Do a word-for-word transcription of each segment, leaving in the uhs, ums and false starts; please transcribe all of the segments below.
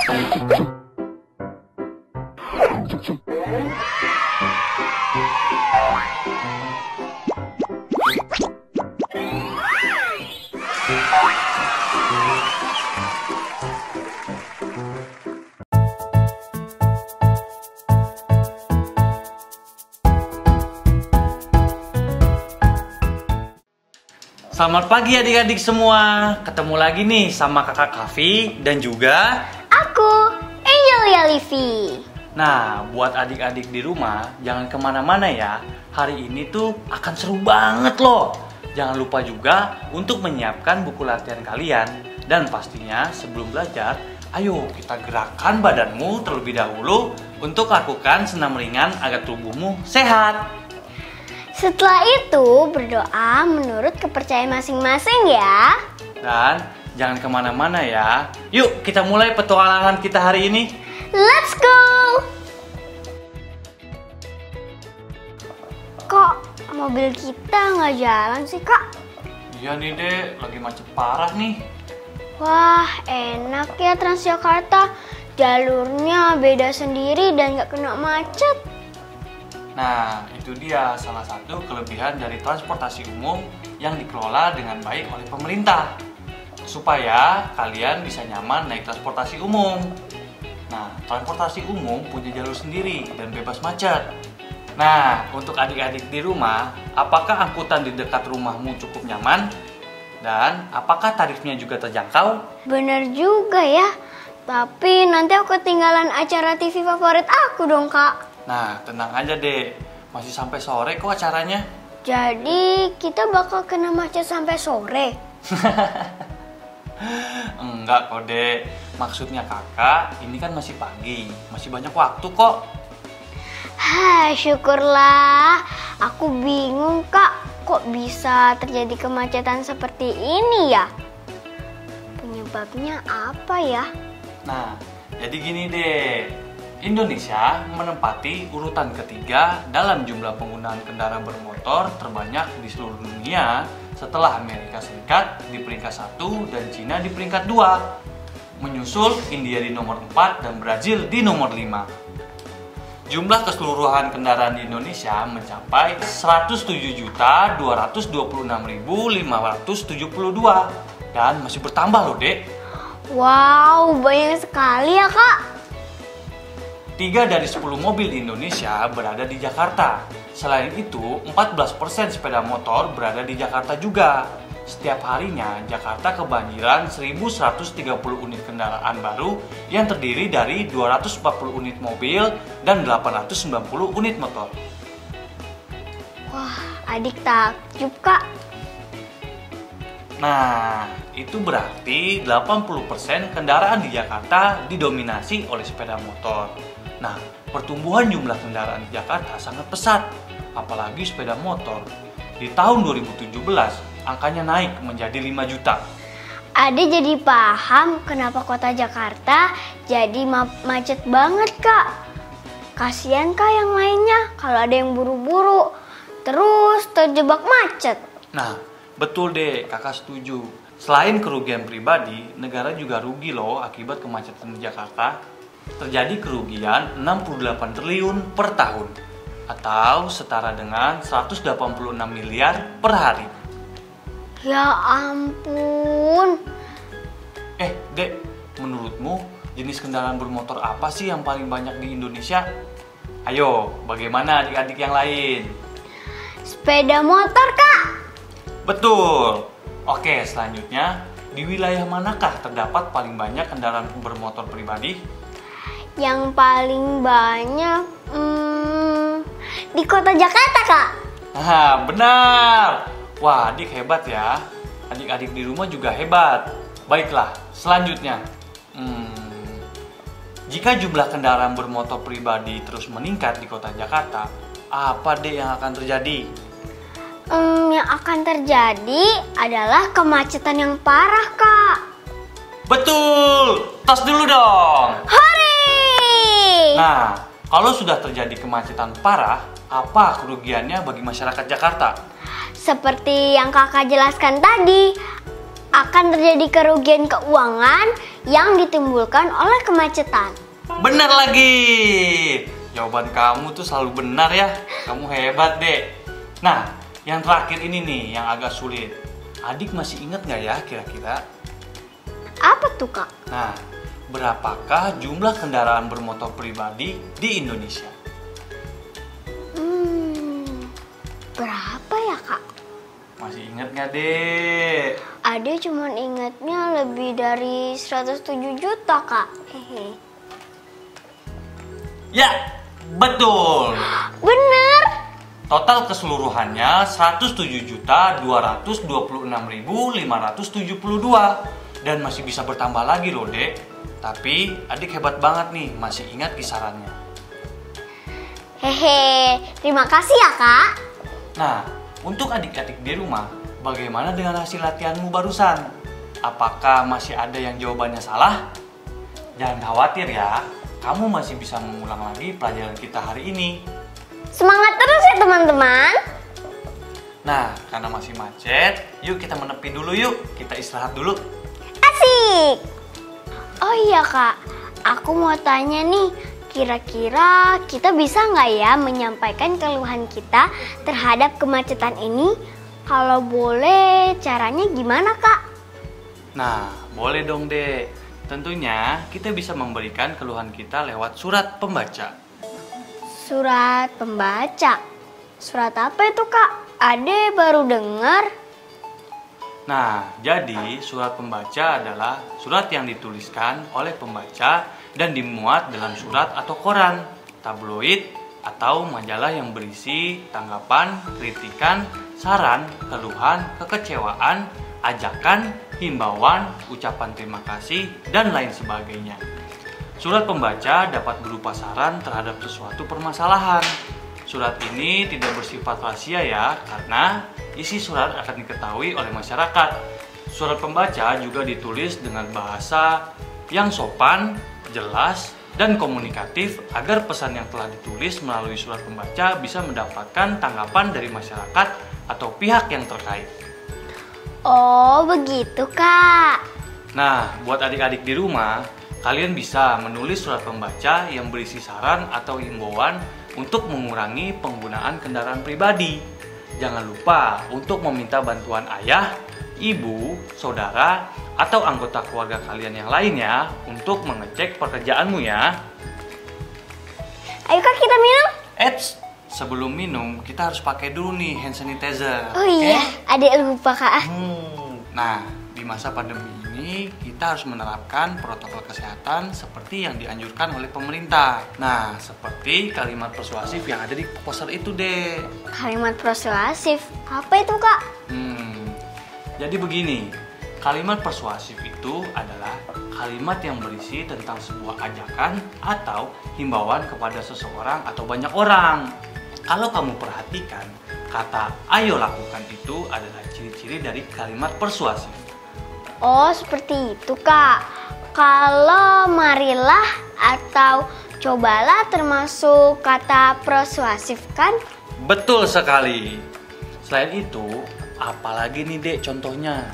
Selamat pagi adik-adik semua. Ketemu lagi nih sama kakak Kavi dan juga aku, Angel Yalivi. Nah, buat adik-adik di rumah jangan kemana-mana ya. Hari ini tuh akan seru banget loh. Jangan lupa juga untuk menyiapkan buku latihan kalian. Dan pastinya sebelum belajar, ayo kita gerakkan badanmu terlebih dahulu untuk lakukan senam ringan agar tubuhmu sehat. Setelah itu berdoa menurut kepercayaan masing-masing ya. Dan jangan kemana-mana ya. Yuk kita mulai petualangan kita hari ini. Let's go! Kok mobil kita nggak jalan sih kak? Iya nih dek, lagi macet parah nih. Wah enak ya Transjakarta. Jalurnya beda sendiri dan nggak kena macet. Nah, itu dia salah satu kelebihan dari transportasi umum yang dikelola dengan baik oleh pemerintah. Supaya kalian bisa nyaman naik transportasi umum. Nah, transportasi umum punya jalur sendiri dan bebas macet. Nah, untuk adik-adik di rumah, apakah angkutan di dekat rumahmu cukup nyaman? Dan apakah tarifnya juga terjangkau? Bener juga ya. Tapi nanti aku ketinggalan acara T V favorit aku dong kak. Nah, tenang aja deh, masih sampai sore kok acaranya. Jadi kita bakal kena macet sampai sore? Enggak kok dek, maksudnya kakak ini kan masih pagi, masih banyak waktu kok. Hah, syukurlah. Aku bingung kak, kok bisa terjadi kemacetan seperti ini ya? Penyebabnya apa ya? Nah, jadi gini deh. Indonesia menempati urutan ketiga dalam jumlah penggunaan kendaraan bermotor terbanyak di seluruh dunia setelah Amerika Serikat di peringkat satu dan Cina di peringkat dua. Menyusul India di nomor empat dan Brazil di nomor lima. Jumlah keseluruhan kendaraan di Indonesia mencapai seratus tujuh juta dua ratus dua puluh enam ribu lima ratus tujuh puluh dua dan masih bertambah loh dek. Wow, banyak sekali ya kak. tiga dari sepuluh mobil di Indonesia berada di Jakarta. Selain itu, empat belas persen sepeda motor berada di Jakarta juga. Setiap harinya, Jakarta kebanjiran seribu seratus tiga puluh unit kendaraan baru yang terdiri dari dua ratus empat puluh unit mobil dan delapan ratus sembilan puluh unit motor. Wah, adik takjub kak. Nah, itu berarti delapan puluh persen kendaraan di Jakarta didominasi oleh sepeda motor. Nah, pertumbuhan jumlah kendaraan di Jakarta sangat pesat, apalagi sepeda motor. Di tahun dua ribu tujuh belas, angkanya naik menjadi lima juta. Adik jadi paham kenapa kota Jakarta jadi ma macet banget kak. Kasian kak yang lainnya kalau ada yang buru-buru, terus terjebak macet. Nah, betul deh, kakak setuju. Selain kerugian pribadi, negara juga rugi loh akibat kemacetan di Jakarta. Terjadi kerugian enam puluh delapan triliun per tahun atau setara dengan seratus delapan puluh enam miliar per hari. Ya ampun. Eh, Dek, menurutmu jenis kendaraan bermotor apa sih yang paling banyak di Indonesia? Ayo, bagaimana adik-adik yang lain? Sepeda motor, Kak. Betul. Oke, selanjutnya, di wilayah manakah terdapat paling banyak kendaraan bermotor pribadi? Yang paling banyak hmm, di kota Jakarta, Kak. Nah, benar. Wah, adik hebat ya. Adik-adik di rumah juga hebat. Baiklah, selanjutnya. Hmm, jika jumlah kendaraan bermotor pribadi terus meningkat di kota Jakarta, apa deh yang akan terjadi? Hmm, yang akan terjadi adalah kemacetan yang parah, Kak. Betul. Tos dulu dong. Hore! Nah, kalau sudah terjadi kemacetan parah, apa kerugiannya bagi masyarakat Jakarta? Seperti yang kakak jelaskan tadi, akan terjadi kerugian keuangan yang ditimbulkan oleh kemacetan. Benar lagi. Jawaban kamu tuh selalu benar ya. Kamu hebat, Dek. Nah, yang terakhir ini nih yang agak sulit. Adik masih ingat nggak ya kira-kira? Apa tuh, Kak? Nah, berapakah jumlah kendaraan bermotor pribadi di Indonesia? Hmm, berapa ya, Kak? Masih ingat nggak, Dek? Ade cuma ingatnya lebih dari seratus tujuh juta, Kak. Hehe. Ya, betul. Bener. Total keseluruhannya seratus tujuh juta dua ratus dua puluh enam ribu lima ratus tujuh puluh dua. Dan masih bisa bertambah lagi loh, Dek. Tapi adik hebat banget nih, masih ingat kisarannya. Hehe, terima kasih ya, Kak. Nah, untuk adik-adik di rumah, bagaimana dengan hasil latihanmu barusan? Apakah masih ada yang jawabannya salah? Jangan khawatir ya, kamu masih bisa mengulang lagi pelajaran kita hari ini. Semangat terus ya, teman-teman. Nah, karena masih macet, yuk kita menepi dulu yuk. Kita istirahat dulu. Asik. Oh iya, Kak, aku mau tanya nih, kira-kira kita bisa nggak ya menyampaikan keluhan kita terhadap kemacetan ini? Kalau boleh, caranya gimana, Kak? Nah, boleh dong, Dek. Tentunya kita bisa memberikan keluhan kita lewat surat pembaca. Surat pembaca. Surat apa itu, Kak? Ade baru dengar. Nah, jadi surat pembaca adalah surat yang dituliskan oleh pembaca dan dimuat dalam surat atau koran, tabloid, atau majalah yang berisi tanggapan, kritikan, saran, keluhan, kekecewaan, ajakan, himbauan, ucapan terima kasih, dan lain sebagainya. Surat pembaca dapat berupa saran terhadap sesuatu permasalahan. Surat ini tidak bersifat rahasia ya, karena isi surat akan diketahui oleh masyarakat. Surat pembaca juga ditulis dengan bahasa yang sopan, jelas, dan komunikatif agar pesan yang telah ditulis melalui surat pembaca bisa mendapatkan tanggapan dari masyarakat atau pihak yang terkait. Oh, begitu, Kak. Nah, buat adik-adik di rumah, kalian bisa menulis surat pembaca yang berisi saran atau himbauan untuk mengurangi penggunaan kendaraan pribadi. Jangan lupa untuk meminta bantuan ayah, ibu, saudara, atau anggota keluarga kalian yang lainnya untuk mengecek pekerjaanmu ya. Ayo, Kak, kita minum. Eits, sebelum minum kita harus pakai dulu nih hand sanitizer. Oh iya, Adek lupa, Kak. Hmm. Nah, di masa pandemi ini kita harus menerapkan protokol kesehatan seperti yang dianjurkan oleh pemerintah. Nah, seperti kalimat persuasif yang ada di poster itu deh. Kalimat persuasif, apa itu, Kak? Hmm, jadi begini, kalimat persuasif itu adalah kalimat yang berisi tentang sebuah ajakan atau himbauan kepada seseorang atau banyak orang. Kalau kamu perhatikan, kata ayo lakukan itu adalah ciri-ciri dari kalimat persuasif. Oh, seperti itu, Kak. Kalau marilah atau cobalah termasuk kata persuasif kan? Betul sekali. Selain itu, apalagi nih Dek contohnya?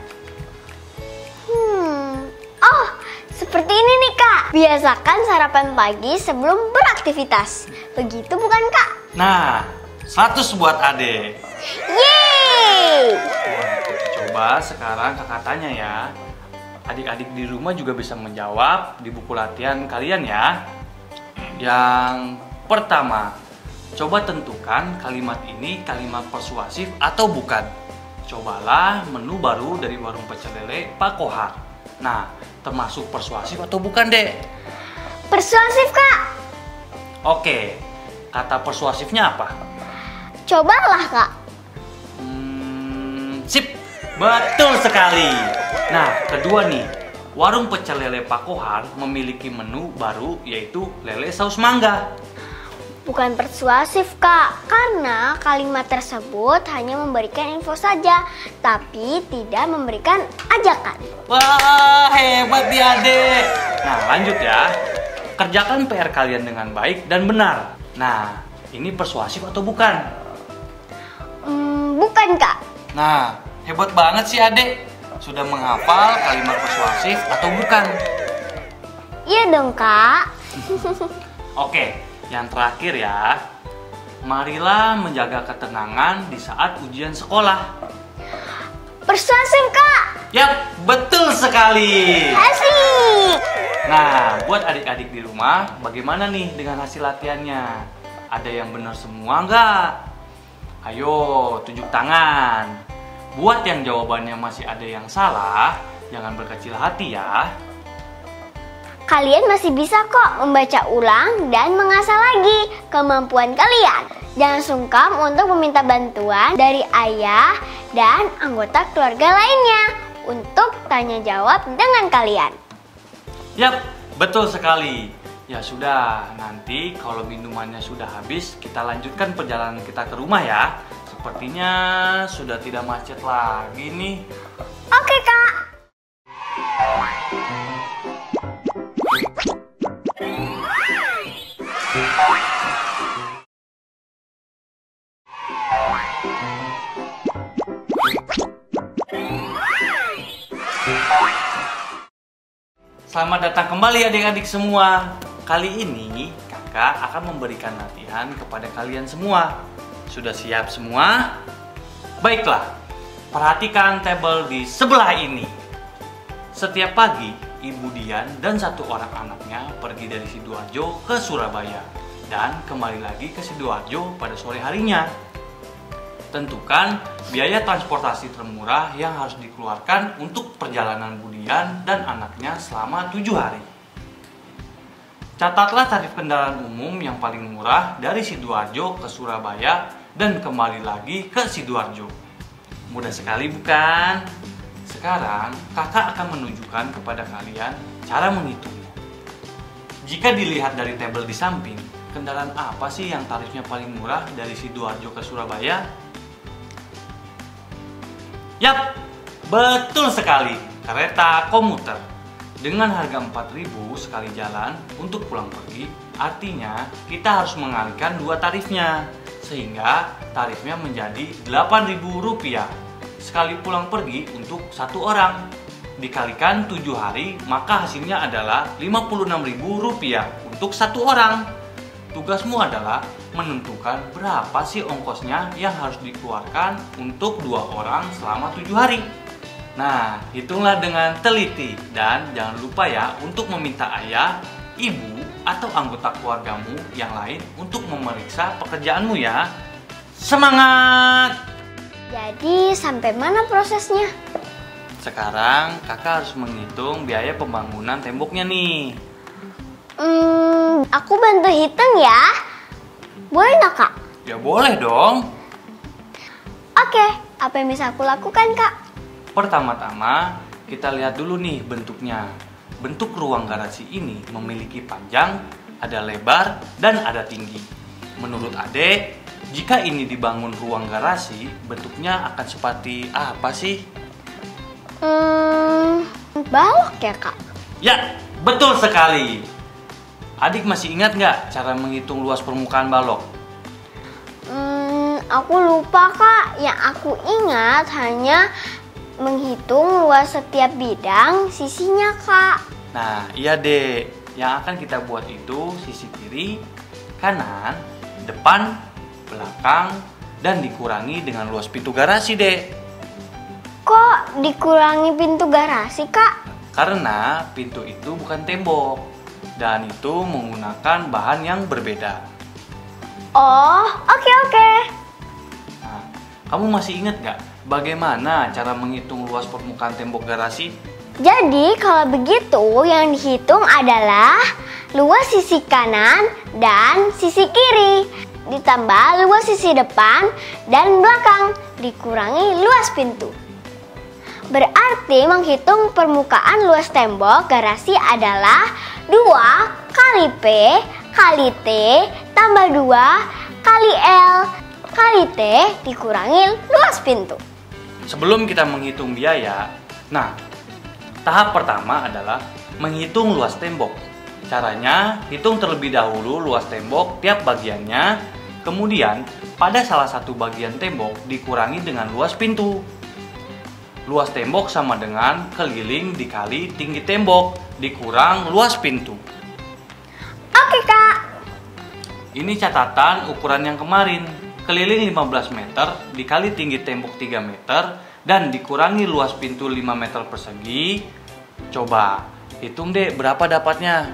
Hmm, oh, seperti ini nih, Kak. Biasakan sarapan pagi sebelum beraktivitas. Begitu bukan, Kak? Nah, seratus buat Ade. Yeay! Coba sekarang kakak tanya ya. Adik-adik di rumah juga bisa menjawab di buku latihan kalian ya. Yang pertama, coba tentukan kalimat ini kalimat persuasif atau bukan. Cobalah menu baru dari warung pecel lele Pak Kohar. Nah, termasuk persuasif atau bukan, Dek? Persuasif, Kak. Oke, kata persuasifnya apa? Cobalah, Kak. Hmm, sip, betul sekali. Nah, kedua nih, warung pecel lele Pak Kohar memiliki menu baru yaitu lele saus mangga. Bukan persuasif, Kak, karena kalimat tersebut hanya memberikan info saja, tapi tidak memberikan ajakan. Wah, hebat ya, Dek. Nah, lanjut ya. Kerjakan P R kalian dengan baik dan benar. Nah, ini persuasif atau bukan? Hmm, bukan, Kak. Nah, hebat banget sih, Adek. Sudah menghafal kalimat persuasif atau bukan. Iya dong, Kak. Oke, yang terakhir ya. Marilah menjaga ketenangan di saat ujian sekolah. Persuasif, Kak. Yap, betul sekali. Asik. Nah, buat adik-adik di rumah, bagaimana nih dengan hasil latihannya? Ada yang benar semua nggak? Ayo, tunjuk tangan. Buat yang jawabannya masih ada yang salah, jangan berkecil hati ya. Kalian masih bisa kok membaca ulang dan mengasah lagi kemampuan kalian. Jangan sungkan untuk meminta bantuan dari ayah dan anggota keluarga lainnya untuk tanya jawab dengan kalian. Yap, betul sekali. Ya sudah, nanti kalau minumannya sudah habis, kita lanjutkan perjalanan kita ke rumah ya. Sepertinya sudah tidak macet lagi nih. Oke, Kak. Selamat datang kembali adik-adik semua. Kali ini kakak akan memberikan latihan kepada kalian semua. Sudah siap semua? Baiklah, perhatikan tabel di sebelah ini. Setiap pagi, Ibu Dian dan satu orang anaknya pergi dari Sidoarjo ke Surabaya dan kembali lagi ke Sidoarjo pada sore harinya. Tentukan biaya transportasi termurah yang harus dikeluarkan untuk perjalanan Budian dan anaknya selama tujuh hari. Catatlah tarif kendaraan umum yang paling murah dari Sidoarjo ke Surabaya dan kembali lagi ke Sidoarjo. Mudah sekali bukan? Sekarang kakak akan menunjukkan kepada kalian cara menghitungnya. Jika dilihat dari tabel di samping, kendaraan apa sih yang tarifnya paling murah dari Sidoarjo ke Surabaya? Yap, betul sekali, kereta komuter. Dengan harga empat ribu sekali jalan untuk pulang pergi, artinya kita harus mengalihkan dua tarifnya, sehingga tarifnya menjadi delapan ribu rupiah sekali pulang pergi untuk satu orang. Dikalikan tujuh hari, maka hasilnya adalah lima puluh enam ribu rupiah untuk satu orang. Tugasmu adalah menentukan berapa sih ongkosnya yang harus dikeluarkan untuk dua orang selama tujuh hari. Nah, hitunglah dengan teliti dan jangan lupa ya untuk meminta ayah, ibu, atau anggota keluargamu yang lain untuk memeriksa pekerjaanmu ya. Semangat! Jadi sampai mana prosesnya? Sekarang kakak harus menghitung biaya pembangunan temboknya nih. Hmm, aku bantu hitung ya. Boleh nggak, Kak? Ya boleh dong. Oke, apa yang bisa aku lakukan, Kak? Pertama-tama kita lihat dulu nih bentuknya. Bentuk ruang garasi ini memiliki panjang, ada lebar, dan ada tinggi. Menurut Adek, jika ini dibangun ruang garasi, bentuknya akan seperti apa sih? Hmm, balok ya, Kak? Ya, betul sekali. Adik masih ingat nggak cara menghitung luas permukaan balok? Hmm, aku lupa, Kak. Yang aku ingat hanya menghitung luas setiap bidang sisinya, Kak. Nah, iya deh. Yang akan kita buat itu sisi kiri, kanan, depan, belakang, dan dikurangi dengan luas pintu garasi deh. Kok dikurangi pintu garasi, Kak? Karena pintu itu bukan tembok dan itu menggunakan bahan yang berbeda. Oh, oke oke. Nah, kamu masih ingat nggak bagaimana cara menghitung luas permukaan tembok garasi? Jadi kalau begitu yang dihitung adalah luas sisi kanan dan sisi kiri ditambah luas sisi depan dan belakang dikurangi luas pintu. Berarti menghitung permukaan luas tembok garasi adalah dua kali P kali T tambah dua kali L kali T dikurangi luas pintu. Sebelum kita menghitung biaya, nah, tahap pertama adalah menghitung luas tembok. Caranya, hitung terlebih dahulu luas tembok tiap bagiannya, kemudian pada salah satu bagian tembok dikurangi dengan luas pintu. Luas tembok sama dengan keliling dikali tinggi tembok dikurang luas pintu. Oke, Kak. Ini catatan ukuran yang kemarin. Keliling lima belas meter dikali tinggi tembok tiga meter dan dikurangi luas pintu lima meter persegi. Coba hitung deh berapa dapatnya.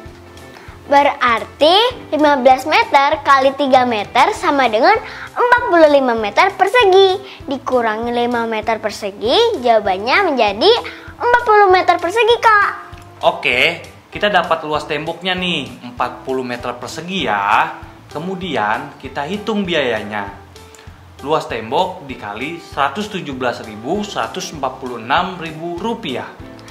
Berarti lima belas meter kali tiga meter sama dengan empat puluh lima meter persegi. Dikurangi lima meter persegi, jawabannya menjadi empat puluh meter persegi, Kak. Oke, kita dapat luas temboknya nih, empat puluh meter persegi ya. Kemudian kita hitung biayanya. Luas tembok dikali seratus tujuh belas ribu seratus empat puluh enam ribu rupiah.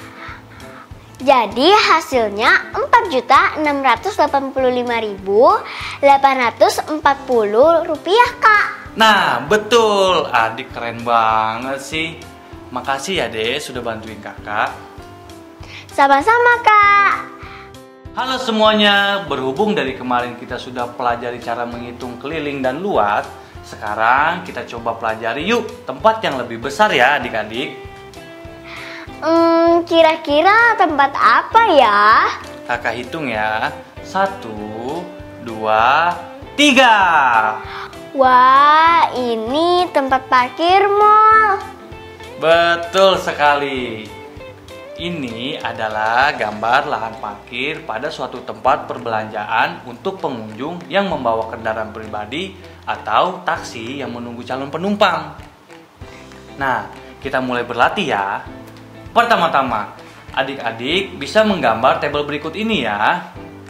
Jadi hasilnya empat juta enam ratus delapan puluh lima ribu delapan ratus empat puluh rupiah, Kak. Nah, betul. Adik keren banget sih. Makasih ya, Dek, sudah bantuin Kakak. Sama-sama, Kak. Halo semuanya, berhubung dari kemarin kita sudah pelajari cara menghitung keliling dan luas, sekarang kita coba pelajari yuk tempat yang lebih besar ya adik-adik. Hmm, kira-kira tempat apa ya? Kakak hitung ya, satu, dua, tiga. Wah, ini tempat parkir mall. Betul sekali. Ini adalah gambar lahan parkir pada suatu tempat perbelanjaan untuk pengunjung yang membawa kendaraan pribadi atau taksi yang menunggu calon penumpang. Nah, kita mulai berlatih ya. Pertama-tama, adik-adik bisa menggambar tabel berikut ini ya.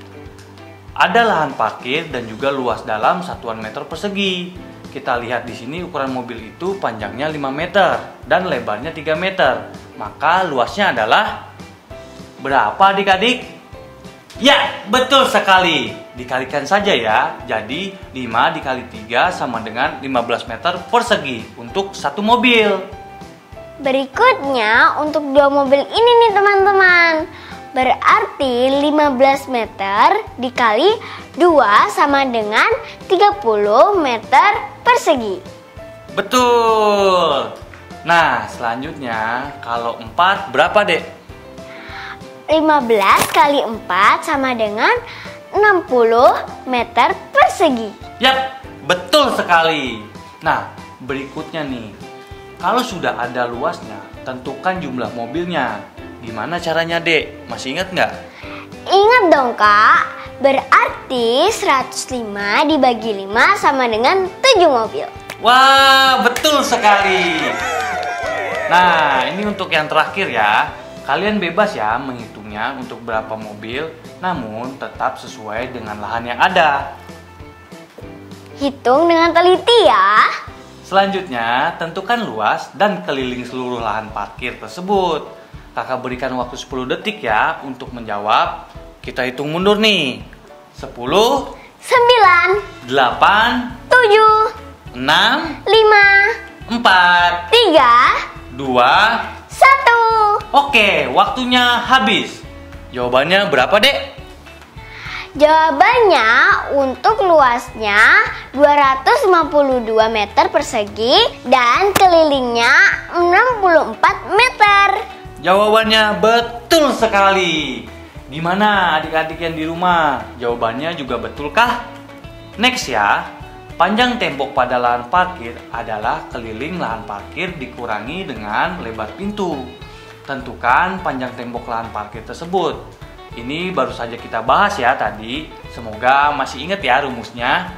Ada lahan parkir dan juga luas dalam satuan meter persegi. Kita lihat di sini ukuran mobil itu panjangnya lima meter dan lebarnya tiga meter. Maka luasnya adalah berapa adik-adik? Ya, betul sekali. Dikalikan saja ya. Jadi lima dikali tiga sama dengan lima belas meter persegi untuk satu mobil. Berikutnya untuk dua mobil ini nih teman-teman. Berarti lima belas meter dikali dua sama dengan tiga puluh meter persegi. Betul. Nah, selanjutnya kalau empat berapa, Dek? lima belas kali empat sama dengan enam puluh meter persegi. Yap, betul sekali. Nah, berikutnya nih. Kalau sudah ada luasnya, tentukan jumlah mobilnya. Gimana caranya, Dek? Masih ingat nggak? Ingat dong, Kak. Berarti seratus lima dibagi lima sama dengan tujuh mobil. Wah, betul sekali. Nah, ini untuk yang terakhir ya. Kalian bebas ya menghitungnya untuk berapa mobil, namun tetap sesuai dengan lahan yang ada. Hitung dengan teliti ya. Selanjutnya, tentukan luas dan keliling seluruh lahan parkir tersebut. Kakak berikan waktu sepuluh detik ya untuk menjawab. Kita hitung mundur nih. sepuluh, sembilan, delapan, tujuh, enam, lima, empat, tiga, dua, satu. Oke, waktunya habis. Jawabannya berapa, Dek? Jawabannya untuk luasnya dua ratus lima puluh dua meter persegi dan kelilingnya enam puluh empat meter. Jawabannya betul sekali. Gimana adik-adik yang di rumah? Jawabannya juga betulkah? Next ya. Panjang tembok pada lahan parkir adalah keliling lahan parkir dikurangi dengan lebar pintu. Tentukan panjang tembok lahan parkir tersebut. Ini baru saja kita bahas ya tadi. Semoga masih ingat ya rumusnya.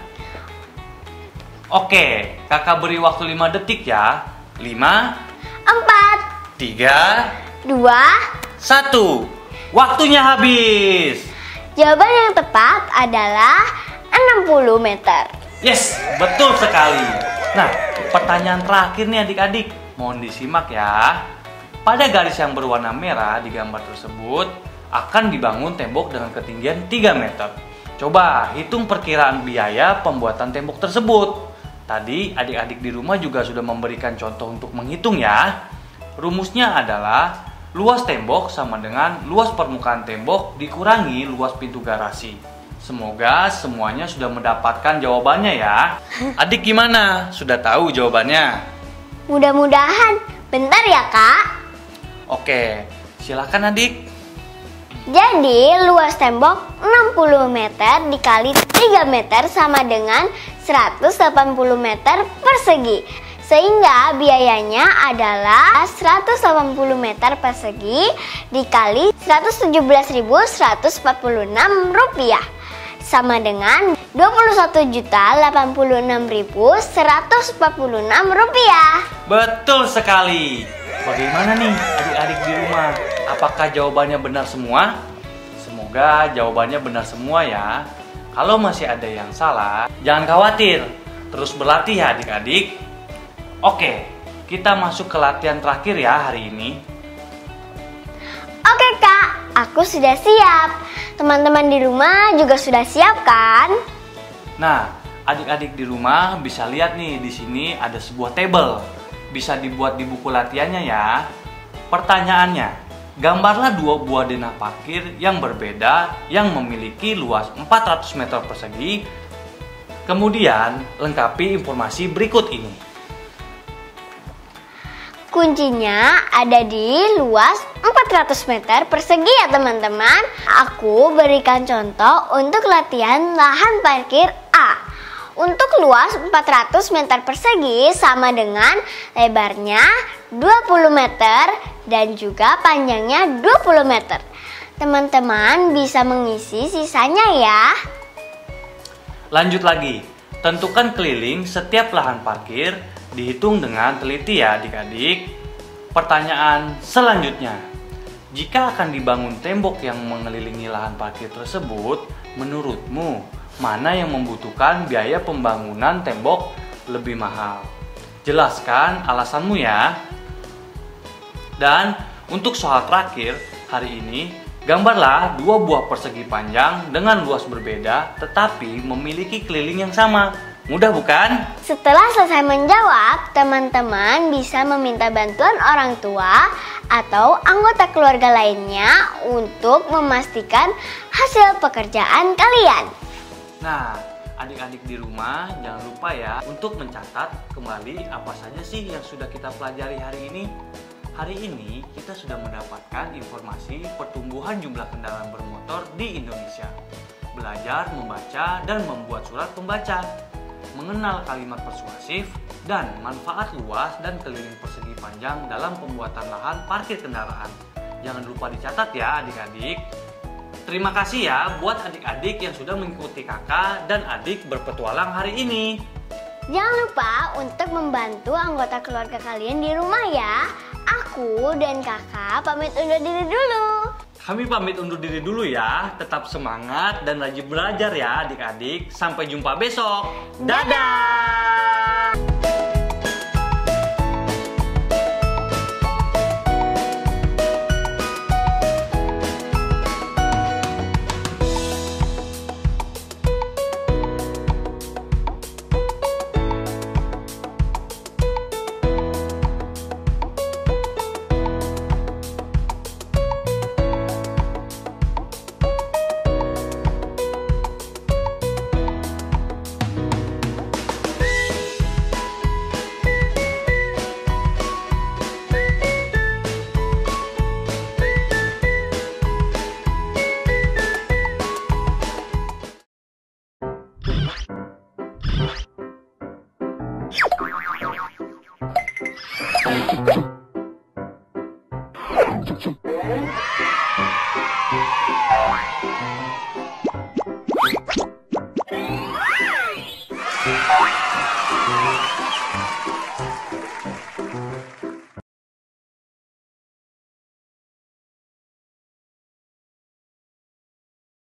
Oke, kakak beri waktu lima detik ya. lima, empat, tiga, dua, satu. Waktunya habis. Jawaban yang tepat adalah enam puluh meter. Yes, betul sekali. Nah, pertanyaan terakhir nih adik-adik. Mohon disimak ya. Pada garis yang berwarna merah di gambar tersebut akan dibangun tembok dengan ketinggian tiga meter. Coba hitung perkiraan biaya pembuatan tembok tersebut. Tadi adik-adik di rumah juga sudah memberikan contoh untuk menghitung ya. Rumusnya adalah luas tembok sama dengan luas permukaan tembok dikurangi luas pintu garasi. Semoga semuanya sudah mendapatkan jawabannya ya. Adik gimana? Sudah tahu jawabannya? Mudah-mudahan Bentar ya Kak. Oke, silakan adik. Jadi luas tembok enam puluh meter dikali tiga meter sama dengan seratus delapan puluh meter persegi. Sehingga biayanya adalah seratus delapan puluh meter persegi dikali seratus tujuh belas ribu seratus empat puluh enam rupiah. Sama dengan dua puluh satu juta delapan puluh enam ribu seratus empat puluh enam rupiah. Betul sekali. Bagaimana nih adik-adik di rumah? Apakah jawabannya benar semua? Semoga jawabannya benar semua ya. Kalau masih ada yang salah, jangan khawatir. Terus berlatih ya adik-adik. Oke, kita masuk ke latihan terakhir ya hari ini. Oke Kak, aku sudah siap. Teman-teman di rumah juga sudah siap kan? Nah, adik-adik di rumah bisa lihat nih, di sini ada sebuah tabel. Bisa dibuat di buku latihannya ya. Pertanyaannya, gambarlah dua buah denah parkir yang berbeda yang memiliki luas empat ratus meter persegi. Kemudian, lengkapi informasi berikut ini. Kuncinya ada di luas empat ratus meter persegi ya teman-teman. Aku berikan contoh untuk latihan lahan parkir A. Untuk luas empat ratus meter persegi sama dengan lebarnya dua puluh meter dan juga panjangnya dua puluh meter. Teman-teman bisa mengisi sisanya ya. Lanjut lagi, tentukan keliling setiap lahan parkir, dihitung dengan teliti ya adik-adik. Pertanyaan selanjutnya, jika akan dibangun tembok yang mengelilingi lahan parkir tersebut, menurutmu mana yang membutuhkan biaya pembangunan tembok lebih mahal? Jelaskan alasanmu ya. Dan untuk soal terakhir hari ini, gambarlah dua buah persegi panjang dengan luas berbeda tetapi memiliki keliling yang sama. Mudah bukan? Setelah selesai menjawab, teman-teman bisa meminta bantuan orang tua atau anggota keluarga lainnya untuk memastikan hasil pekerjaan kalian. Nah, adik-adik di rumah jangan lupa ya untuk mencatat kembali apa saja sih yang sudah kita pelajari hari ini. Hari ini kita sudah mendapatkan informasi pertumbuhan jumlah kendaraan bermotor di Indonesia. Belajar membaca dan membuat surat pembaca. Mengenal kalimat persuasif dan manfaat luas dan keliling persegi panjang dalam pembuatan lahan parkir kendaraan. Jangan lupa dicatat ya adik-adik. Terima kasih ya buat adik-adik yang sudah mengikuti kakak dan adik berpetualang hari ini. Jangan lupa untuk membantu anggota keluarga kalian di rumah ya. Aku dan kakak pamit undur diri dulu. Kami pamit undur diri dulu ya. Tetap semangat dan rajin belajar ya adik-adik. Sampai jumpa besok. Dadah!